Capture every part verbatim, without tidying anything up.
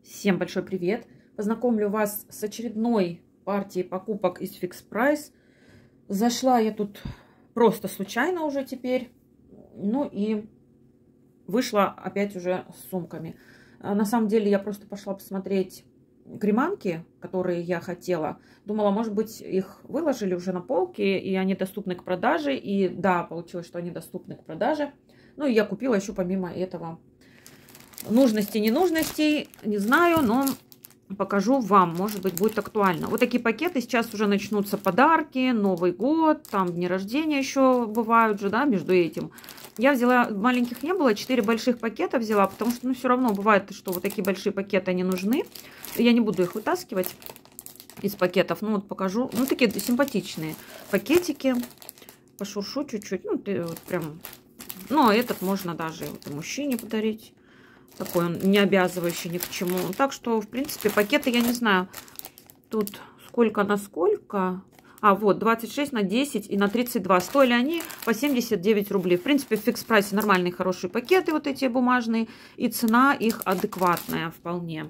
Всем большой привет! Познакомлю вас с очередной партией покупок из Fix Price. Зашла я тут просто случайно уже теперь. Ну и вышла опять уже с сумками. На самом деле я просто пошла посмотреть креманки, которые я хотела. Думала, может быть, их выложили уже на полке, и они доступны к продаже. И да, получилось, что они доступны к продаже. Ну и я купила еще помимо этого нужностей, ненужностей, не знаю, но покажу вам, может быть, будет актуально. Вот такие пакеты, сейчас уже начнутся подарки, Новый год, там дни рождения еще бывают же, да, между этим. Я взяла, маленьких не было, четыре больших пакета взяла, потому что, ну, все равно бывает, что вот такие большие пакеты, они нужны. Я не буду их вытаскивать из пакетов, ну, вот покажу. Ну, такие симпатичные пакетики. Пошуршу чуть-чуть, ну, ты вот прям, ну, этот можно даже вот мужчине подарить. Такой он не обязывающий ни к чему. Так что, в принципе, пакеты, я не знаю, тут сколько на сколько. А, вот, двадцать шесть на десять и на тридцать два. Стоили они по семьдесят девять рублей. В принципе, в Fix Price нормальные, хорошие пакеты, вот эти бумажные. И цена их адекватная вполне.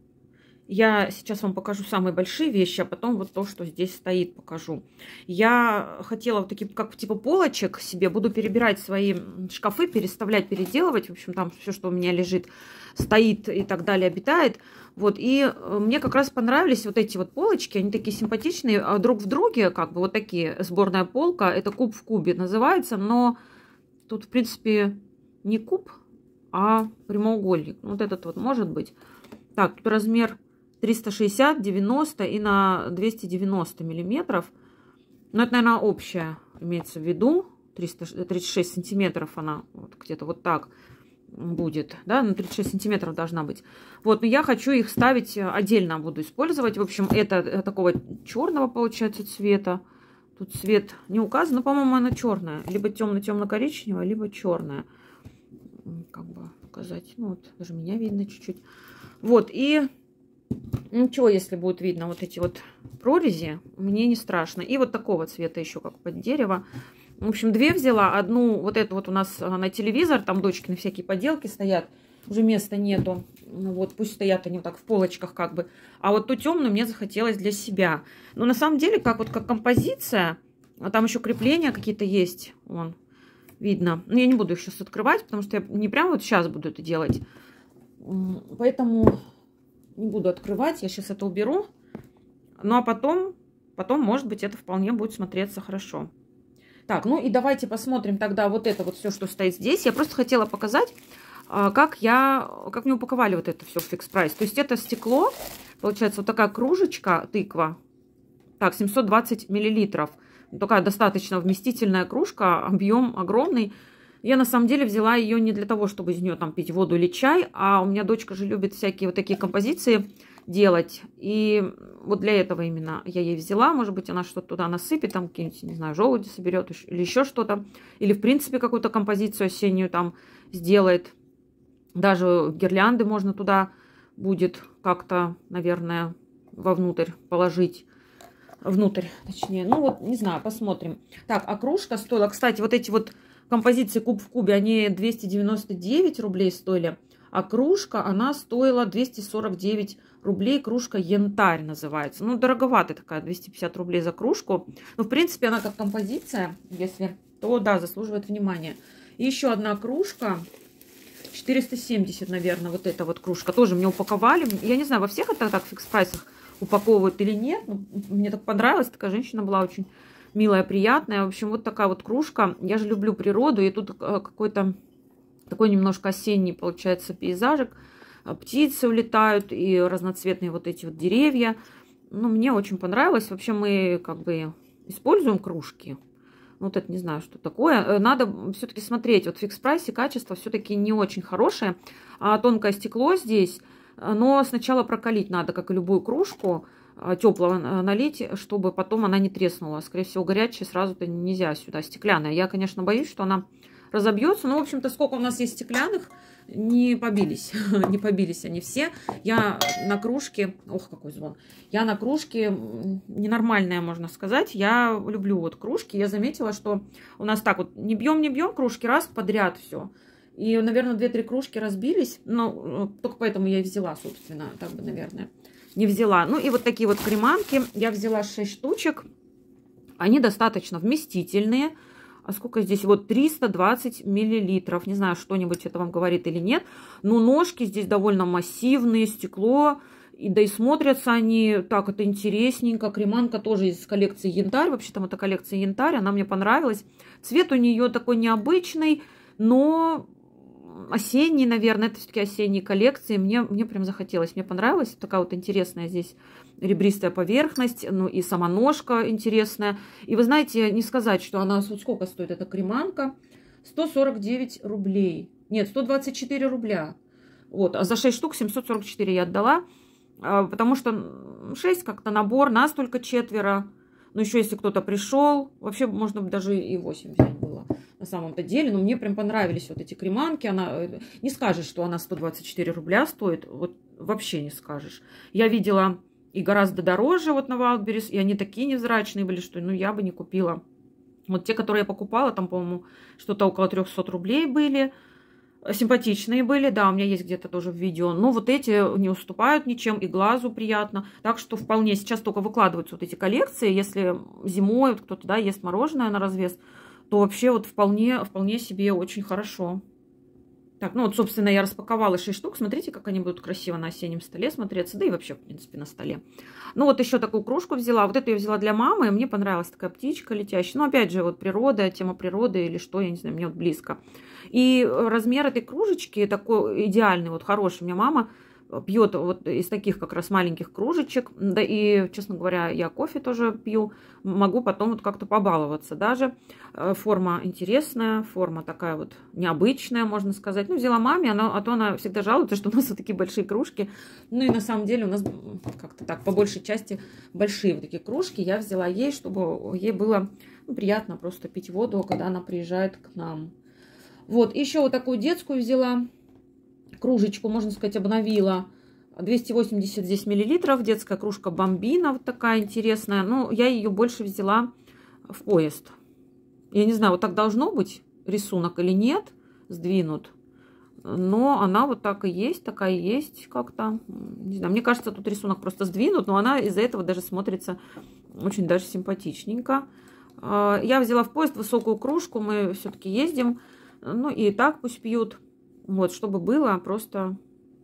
Я сейчас вам покажу самые большие вещи, а потом вот то, что здесь стоит, покажу. Я хотела вот такие, как типа полочек себе, буду перебирать свои шкафы, переставлять, переделывать. В общем, там все, что у меня лежит, стоит и так далее, обитает. Вот, и мне как раз понравились вот эти вот полочки, они такие симпатичные, друг в друге, как бы вот такие, сборная полка. Это куб в кубе называется, но тут, в принципе, не куб, а прямоугольник. Вот этот вот может быть. Так, тут размер триста шестьдесят, девяносто и на двести девяносто миллиметров. Но это, наверное, общая имеется в виду. триста тридцать шесть сантиметров она вот где-то вот так будет. Да, на тридцать шесть сантиметров должна быть. Вот, но я хочу их ставить отдельно, буду использовать. В общем, это такого черного получается цвета. Тут цвет не указан, но, по-моему, она черная. Либо темно-темно-коричневая, либо черная. Как бы показать. Ну, вот, даже меня видно чуть-чуть. Вот, и ничего, если будет видно вот эти вот прорези, мне не страшно. И вот такого цвета еще, как под дерево. В общем, две взяла. Одну, вот эту вот у нас на телевизор, там дочкины всякие поделки стоят. Уже места нету. Ну вот, пусть стоят они вот так в полочках как бы. А вот ту темную мне захотелось для себя. Но на самом деле, как вот как композиция, а там еще крепления какие-то есть. Вон, видно. Но я не буду их сейчас открывать, потому что я не прямо вот сейчас буду это делать. Поэтому не буду открывать, я сейчас это уберу. Ну, а потом, потом, может быть, это вполне будет смотреться хорошо. Так, ну и давайте посмотрим тогда вот это вот все, что стоит здесь. Я просто хотела показать, как я, как мне упаковали вот это все в Fix Price. То есть это стекло, получается, вот такая кружечка, тыква. Так, семьсот двадцать миллилитров. Такая достаточно вместительная кружка, объем огромный. Я на самом деле взяла ее не для того, чтобы из нее там пить воду или чай, а у меня дочка же любит всякие вот такие композиции делать. И вот для этого именно я ей взяла. Может быть, она что-то туда насыпет, там какие-нибудь, не знаю, желуди соберет или еще что-то. Или, в принципе, какую-то композицию осеннюю там сделает. Даже гирлянды можно туда будет как-то, наверное, вовнутрь положить. Внутрь, точнее. Ну вот, не знаю, посмотрим. Так, а кружка стоила, кстати, вот эти вот композиции куб в кубе, они двести девяносто девять рублей стоили, а кружка, она стоила двести сорок девять рублей, кружка янтарь называется. Ну, дороговатая такая, двести пятьдесят рублей за кружку. Но, в принципе, она как композиция, если, то, да, заслуживает внимания. И еще одна кружка, четыреста семьдесят, наверное, вот эта вот кружка, тоже мне упаковали. Я не знаю, во всех это так в Fix Price упаковывают или нет, но мне так понравилось, такая женщина была очень милая, приятная. В общем, вот такая вот кружка. Я же люблю природу. И тут какой-то такой немножко осенний, получается, пейзажик. Птицы улетают и разноцветные вот эти вот деревья. Ну, мне очень понравилось. Вообще мы как бы используем кружки. Вот это не знаю, что такое. Надо все-таки смотреть. Вот в Fix Price качество все-таки не очень хорошее. А тонкое стекло здесь. Но сначала прокалить надо, как и любую кружку. Теплого налить, чтобы потом она не треснула. Скорее всего, горячая сразу-то нельзя сюда, стеклянная. Я, конечно, боюсь, что она разобьется. Но, в общем-то, сколько у нас есть стеклянных, не побились. Не побились они все. Я на кружке... Ох, какой звон. Я на кружке ненормальная, можно сказать. Я люблю вот кружки. Я заметила, что у нас так вот не бьем, не бьем кружки, раз подряд все. И, наверное, две-три кружки разбились. Но только поэтому я и взяла, собственно, так бы, наверное, не взяла. Ну и вот такие вот креманки. Я взяла шесть штучек. Они достаточно вместительные. А сколько здесь? Вот триста двадцать миллилитров. Не знаю, что-нибудь это вам говорит или нет. Но ножки здесь довольно массивные, стекло. И да и смотрятся они так, это интересненько. Креманка тоже из коллекции Янтарь. Вообще там это коллекция Янтарь. Она мне понравилась. Цвет у нее такой необычный, но осенний, наверное. Это все-таки осенние коллекции. Мне, мне прям захотелось. Мне понравилась такая вот интересная здесь ребристая поверхность, ну и сама ножка интересная. И вы знаете, не сказать, что она... Вот сколько стоит эта креманка? сто сорок девять рублей. Нет, сто двадцать четыре рубля. Вот, а за шесть штук семьсот сорок четыре я отдала. Потому что шесть как-то набор, нас только четверо. Но еще если кто-то пришел, вообще можно даже и восемь взять было на самом-то деле. Но мне прям понравились вот эти креманки. Она, не скажешь, что она сто двадцать четыре рубля стоит. Вот вообще не скажешь. Я видела и гораздо дороже вот на Wildberries, и они такие невзрачные были, что ну я бы не купила. Вот те, которые я покупала, там, по-моему, что-то около трёхсот рублей были. Симпатичные были, да, у меня есть где-то тоже в видео. Но вот эти не уступают ничем, и глазу приятно. Так что вполне сейчас только выкладываются вот эти коллекции. Если зимой вот кто-то, да, ест мороженое на развес, то вообще вот вполне, вполне себе очень хорошо. Так, ну вот, собственно, я распаковала шесть штук. Смотрите, как они будут красиво на осеннем столе смотреться. Да и вообще, в принципе, на столе. Ну вот еще такую кружку взяла. Вот эту я взяла для мамы. Мне понравилась такая птичка летящая. Ну, опять же, вот природа, тема природы или что, я не знаю, мне вот близко. И размер этой кружечки такой идеальный, вот хороший. У меня мама пьет вот из таких как раз маленьких кружечек. Да и, честно говоря, я кофе тоже пью. Могу потом вот как-то побаловаться даже. Форма интересная, форма такая вот необычная, можно сказать. Ну, взяла маме, она, а то она всегда жалуется, что у нас вот такие большие кружки. Ну и на самом деле у нас как-то так, по большей части, большие вот такие кружки. Я взяла ей, чтобы ей было ну, приятно просто пить воду, когда она приезжает к нам. Вот, еще вот такую детскую взяла. Кружечку, можно сказать, обновила. двести восемьдесят здесь миллилитров. Детская кружка Бомбина. Вот такая интересная. Ну, я ее больше взяла в поезд. Я не знаю, вот так должно быть рисунок или нет. Сдвинут. Но она вот так и есть. Такая есть как-то. Не знаю, мне кажется, тут рисунок просто сдвинут. Но она из-за этого даже смотрится очень даже симпатичненько. Я взяла в поезд высокую кружку. Мы все-таки ездим. Ну, и так пусть пьют. Вот, чтобы было, просто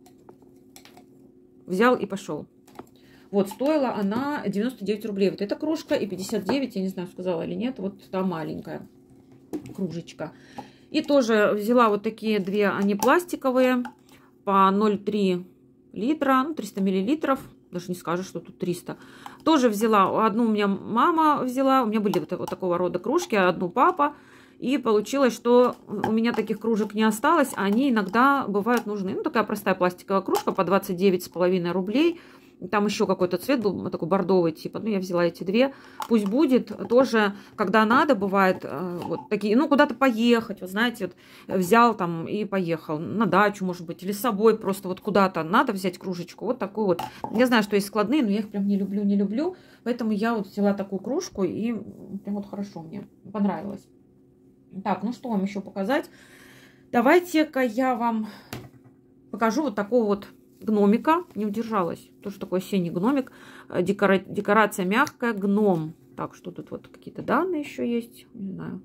взял и пошел. Вот, стоила она девяносто девять рублей. Вот эта кружка и пятьдесят девять, я не знаю, сказала или нет, вот та маленькая кружечка. И тоже взяла вот такие две, они пластиковые, по ноль целых три десятых литра, ну, триста миллилитров. Даже не скажешь, что тут триста. Тоже взяла, одну у меня мама взяла, у меня были вот, вот такого рода кружки, а одну папа. И получилось, что у меня таких кружек не осталось, а они иногда бывают нужны. Ну, такая простая пластиковая кружка по двадцать девять с половиной рублей. Там еще какой-то цвет был, такой бордовый типа. Ну, я взяла эти две. Пусть будет. Тоже, когда надо, бывает вот такие, ну, куда-то поехать. Вот знаете, вот взял там и поехал. На дачу, может быть, или с собой просто вот куда-то надо взять кружечку. Вот такую вот. Я знаю, что есть складные, но я их прям не люблю, не люблю. Поэтому я вот взяла такую кружку и прям вот хорошо мне понравилось. Так, ну что вам еще показать? Давайте-ка я вам покажу вот такого вот гномика. Не удержалась. Тоже такой осенний гномик. Декора... Декорация мягкая. Гном. Так, что тут вот какие-то данные еще есть. Не знаю.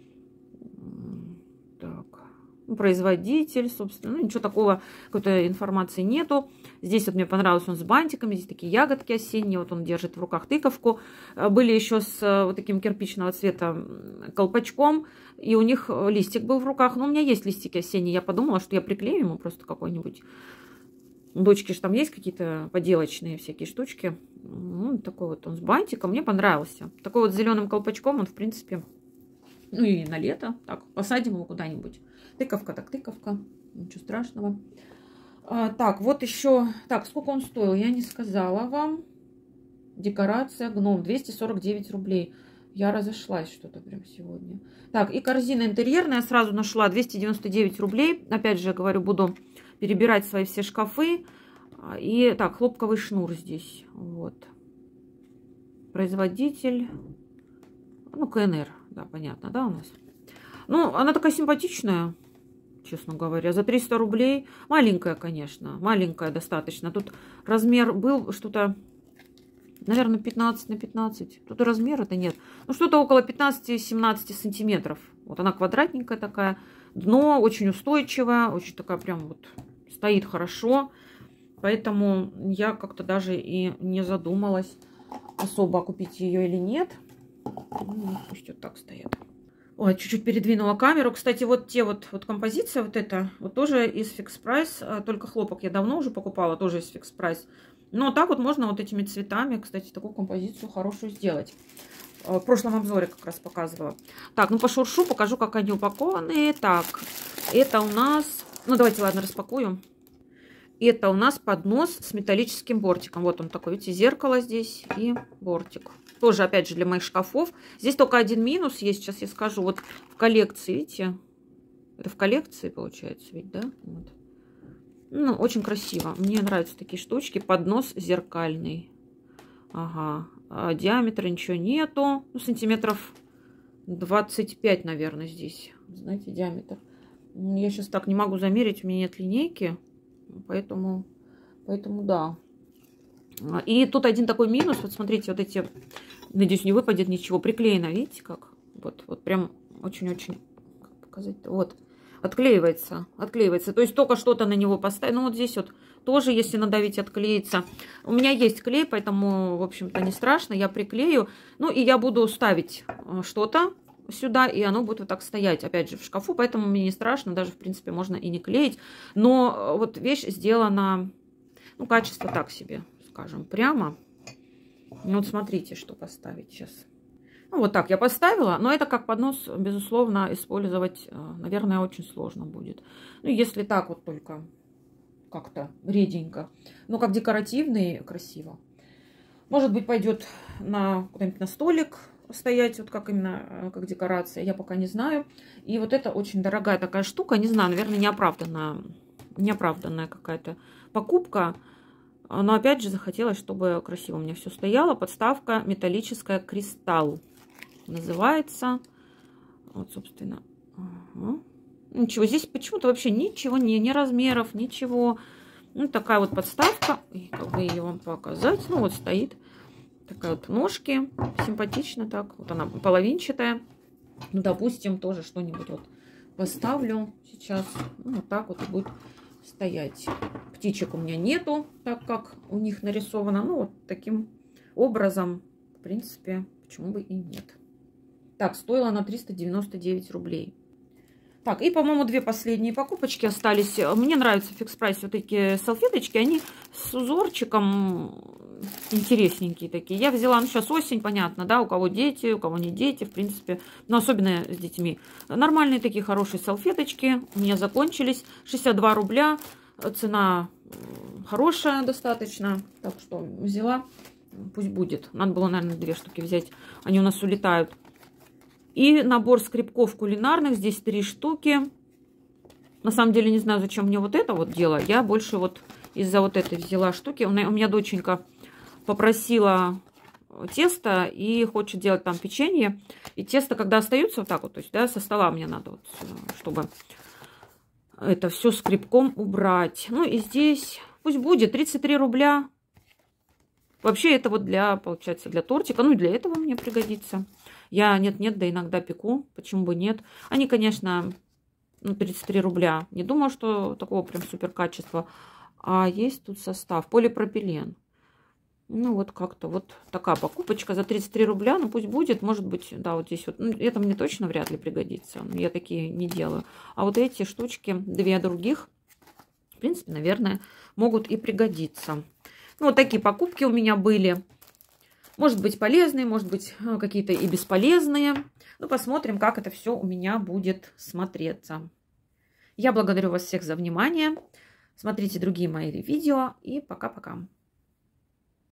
Так. Ну, производитель, собственно. Ну, ничего такого, какой-то информации нету. Здесь вот мне понравился он с бантиками. Здесь такие ягодки осенние. Вот он держит в руках тыковку. Были еще с вот таким кирпичного цвета колпачком. И у них листик был в руках. Ну, у меня есть листики осенние. Я подумала, что я приклею ему просто какой-нибудь. У дочки же там есть какие-то поделочные всякие штучки. Ну, такой вот он с бантиком. Мне понравился. Такой вот зеленым колпачком он, в принципе, ну и на лето. Так, посадим его куда-нибудь. Тыковка так тыковка. Ничего страшного. А, так, вот еще. Так, сколько он стоил, я не сказала вам. Декорация гном. двести сорок девять рублей. Я разошлась что-то прям сегодня. Так, и корзина интерьерная сразу нашла. двести девяносто девять рублей. Опять же, говорю, буду перебирать свои все шкафы. И так, хлопковый шнур здесь. Вот. Производитель. Ну, КНР. Да, понятно, да, у нас. Ну, она такая симпатичная. честно говоря. За триста рублей. Маленькая, конечно. Маленькая достаточно. Тут размер был что-то, наверное, пятнадцать на пятнадцать. Тут и размера-то нет. Ну, что-то около пятнадцати-семнадцати сантиметров. Вот она квадратненькая такая. Дно очень устойчивое. Очень такая прям вот стоит хорошо. Поэтому я как-то даже и не задумалась особо, купить ее или нет. Ну, пусть вот так стоят. Ой, чуть-чуть передвинула камеру. Кстати, вот те вот, вот композиция, вот эта, вот тоже из Fix Price. Только хлопок я давно уже покупала, тоже из Fix Price. Но так вот можно вот этими цветами, кстати, такую композицию хорошую сделать. В прошлом обзоре как раз показывала. Так, ну пошуршу, покажу, как они упакованы. Так, это у нас... Ну, давайте, ладно, распакую. Это у нас поднос с металлическим бортиком. Вот он такой, видите, зеркало здесь и бортик. Тоже, опять же, для моих шкафов. Здесь только один минус есть, сейчас я скажу. Вот в коллекции, видите, это в коллекции получается, ведь, да? Вот. Ну, очень красиво. Мне нравятся такие штучки. Поднос зеркальный. Ага. А диаметра ничего нету. Ну, сантиметров двадцать пять, наверное, здесь. Знаете, диаметр. Я сейчас так не могу замерить, у меня нет линейки. Поэтому, поэтому да. И тут один такой минус. Вот смотрите, вот эти, надеюсь, не выпадет ничего. Приклеено, видите, как? Вот, вот прям очень-очень, как показать-то? Вот, отклеивается, отклеивается. То есть только что-то на него поставить. Ну вот здесь вот тоже, если надавить, отклеится. У меня есть клей, поэтому, в общем-то, не страшно. Я приклею. Ну и я буду ставить что-то сюда, и оно будет вот так стоять, опять же, в шкафу. Поэтому мне не страшно. Даже, в принципе, можно и не клеить. Но вот вещь сделана, ну, качество так себе, скажем, прямо. Ну, вот смотрите, что поставить сейчас. Ну, вот так я поставила. Но это как поднос, безусловно, использовать, наверное, очень сложно будет. Ну, если так вот только как-то реденько. Но как декоративный, красиво. Может быть, пойдет на куда-нибудь на столик стоять, вот как именно, как декорация. Я пока не знаю. И вот это очень дорогая такая штука. Не знаю, наверное, неоправданная, неоправданная какая-то покупка. Но опять же захотелось, чтобы красиво у меня все стояло. Подставка металлическая «Кристалл» называется. Вот, собственно. Ага. Ничего, здесь почему-то вообще ничего, ни, ни размеров, ничего. Ну, такая вот подставка. И как бы ее вам показать. Ну, вот стоит. Такая вот ножки. Симпатично так. Вот она половинчатая. Ну, допустим, тоже что-нибудь вот поставлю сейчас. Ну, вот так вот и будет стоять. Птичек у меня нету, так как у них нарисовано. Ну, вот таким образом, в принципе, почему бы и нет. Так, стоила она триста девяносто девять рублей. Так, и, по-моему, две последние покупочки остались. Мне нравятся в Fix Price вот такие салфеточки. Они с узорчиком интересненькие такие. Я взяла, ну, сейчас осень, понятно, да, у кого дети, у кого не дети, в принципе. Но особенно с детьми. Нормальные такие хорошие салфеточки. У меня закончились. шестьдесят два рубля. Цена хорошая достаточно. Так что взяла. Пусть будет. Надо было, наверное, две штуки взять. Они у нас улетают. И набор скребков кулинарных. Здесь три штуки. На самом деле не знаю, зачем мне вот это вот дело. Я больше вот из-за вот этой взяла штуки. У меня, у меня доченька попросила тесто и хочет делать там печенье. И тесто, когда остаются вот так вот, то есть, да, со стола мне надо, вот, чтобы это все скребком убрать. Ну и здесь пусть будет тридцать три рубля. Вообще это вот для, получается, для тортика. Ну и для этого мне пригодится. Я нет-нет, да иногда пеку. Почему бы нет? Они, конечно, ну, тридцать три рубля. Не думаю, что такого прям супер качества. А есть тут состав. Полипропилен. Ну вот как-то вот такая покупочка за тридцать три рубля. Ну пусть будет. Может быть, да, вот здесь вот. Ну, это мне точно вряд ли пригодится. Я такие не делаю. А вот эти штучки, две других, в принципе, наверное, могут и пригодиться. Ну, вот такие покупки у меня были. Может быть, полезные, может быть, какие-то и бесполезные. Ну, посмотрим, как это все у меня будет смотреться. Я благодарю вас всех за внимание. Смотрите другие мои видео. И пока-пока.